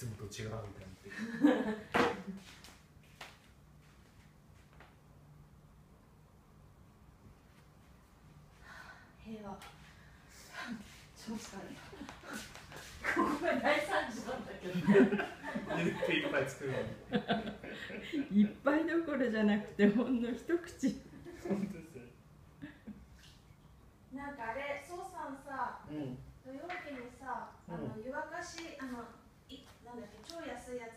つもと違うみたいな平和超疲れたここが大惨事なんだけどいっぱい作るのいっぱいどころじゃなくてほんの一口。 本当ですよ。 なんかあれ、そうさんさ、土曜日にさ、湯沸かし、なんだっけ、超安いや